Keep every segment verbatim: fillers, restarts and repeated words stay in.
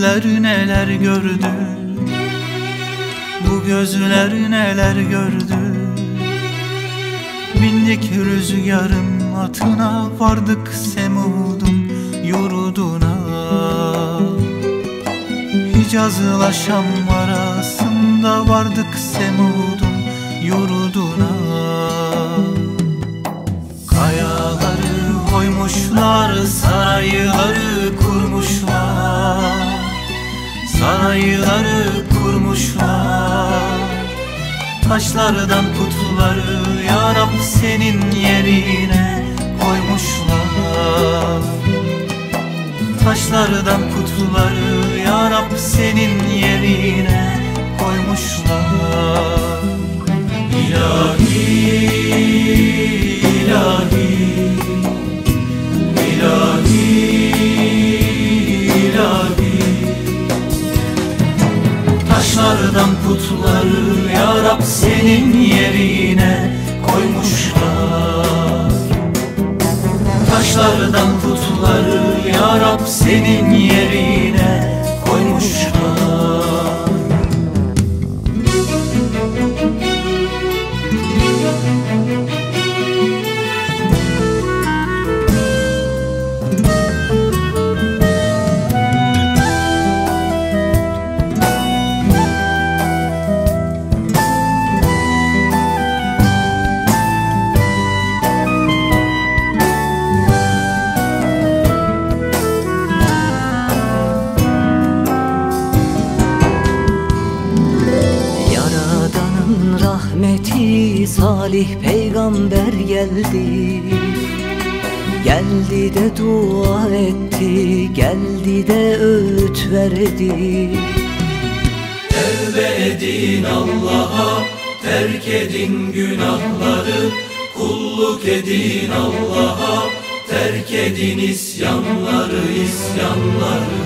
eller neler gördü, bu gözler neler gördü. Bindik rüzgarın atına, vardık Semud'un yurduna. Hicaz'la Şam arasında vardık Semud'un yurduna. Kayaları koymuşlar, sarayları kurmuşlar, sarayları kurmuşlar. Taşlardan putları ya Rab senin yerine koymuşlar. Taşlardan putları ya Rab senin yerine koymuşlar. İlahi, ilahi, ilahi, ilahi. Taşlardan putları ya Rab senin yerine koymuşlar. Taşlardan putları ya Rab senin yerine koymuşlar. Rahmeti salih peygamber geldi, geldi de dua etti, geldi de öğüt verdi. Tevbe edin Allah'a, terk edin günahları, kulluk edin Allah'a, terk edin isyanları, isyanları.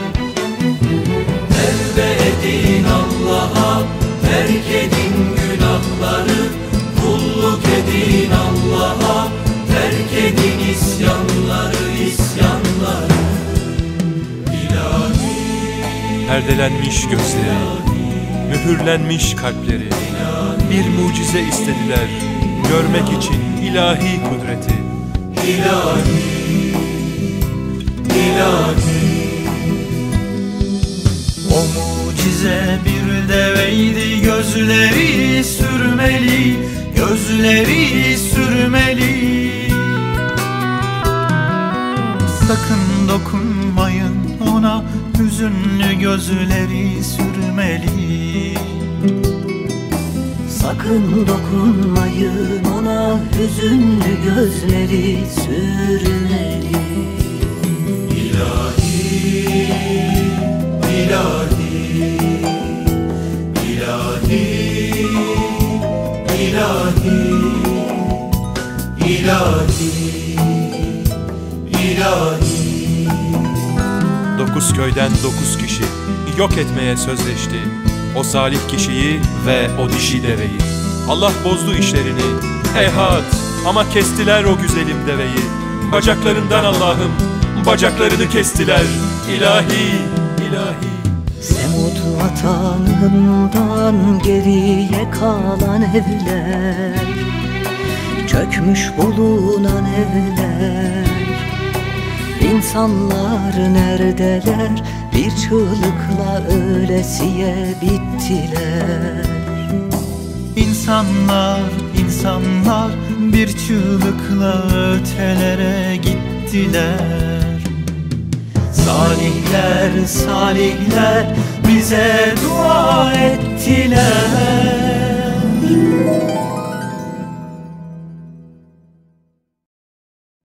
Tevbe edin Allah'a, terk edin günahları, kulluk edin Allah'a, terk edin isyanları, isyanları. İlahi, perdelenmiş gözleri, mühürlenmiş kalpleri, bir mucize istediler görmek için ilahi kudreti. İlahi, ilahi. O mucize bir deveydi, gözleri sürmeli, gözleri sürmeli. Sakın dokunmayın ona, hüzünlü gözleri sürmeli. Sakın dokunmayın ona, hüzünlü gözleri sürmeli. İlahi, ilahi, ilahi, ilahi, ilahi, ilahi. Dokuz köyden dokuz kişi yok etmeye sözleşti o salih kişiyi ve o dişi deveyi. Allah bozdu işlerini, heyhat, ama kestiler o güzelim deveyi. Bacaklarından Allah'ım, bacaklarını kestiler. İlahi, ilahi. Semud vatanından geriye kalan evler, çökmüş bulunan evler. İnsanlar neredeler? Bir çığlıkla öylesiye bittiler. İnsanlar, insanlar bir çığlıkla ötelere gittiler. Salihler, salihler bize dua ettiler.